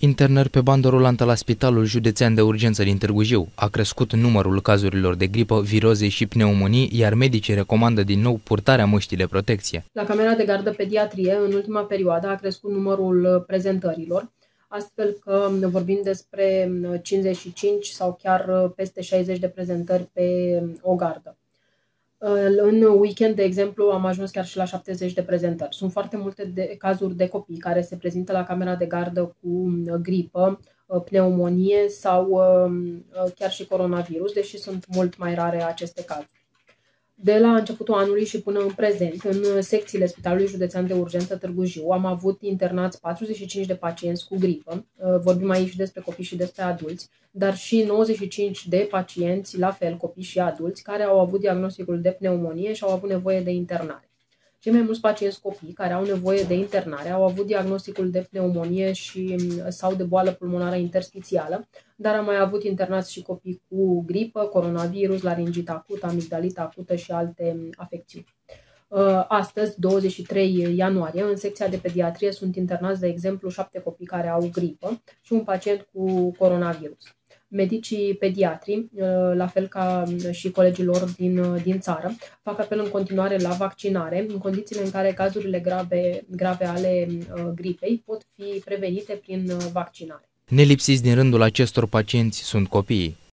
Internări pe bandă rulantă la Spitalul Județean de Urgență din Târgu Jiu. A crescut numărul cazurilor de gripă, viroze și pneumonii, iar medicii recomandă din nou purtarea măștii de protecție. La camera de gardă pediatrie, în ultima perioadă, a crescut numărul prezentărilor, astfel că vorbim despre 55 sau chiar peste 60 de prezentări pe o gardă. În weekend, de exemplu, am ajuns chiar și la 70 de prezentări. Sunt foarte multe cazuri de copii care se prezintă la camera de gardă cu gripă, pneumonie sau chiar și coronavirus, deși sunt mult mai rare aceste cazuri. De la începutul anului și până în prezent, în secțiile Spitalului Județean de Urgență Târgu Jiu, am avut internați 45 de pacienți cu gripă, vorbim aici despre copii și despre adulți, dar și 95 de pacienți, la fel copii și adulți, care au avut diagnosticul de pneumonie și au avut nevoie de internare. Cei mai mulți pacienți copii care au nevoie de internare au avut diagnosticul de pneumonie sau de boală pulmonară interstițială, dar am mai avut internați și copii cu gripă, coronavirus, laringită acută, amigdalită acută și alte afecțiuni. Astăzi, 23 ianuarie, în secția de pediatrie sunt internați, de exemplu, 7 copii care au gripă și un pacient cu coronavirus. Medicii pediatri, la fel ca și colegii lor din țară, fac apel în continuare la vaccinare, în condițiile în care cazurile grave ale gripei pot fi prevenite prin vaccinare. Nelipsiți din rândul acestor pacienți sunt copiii.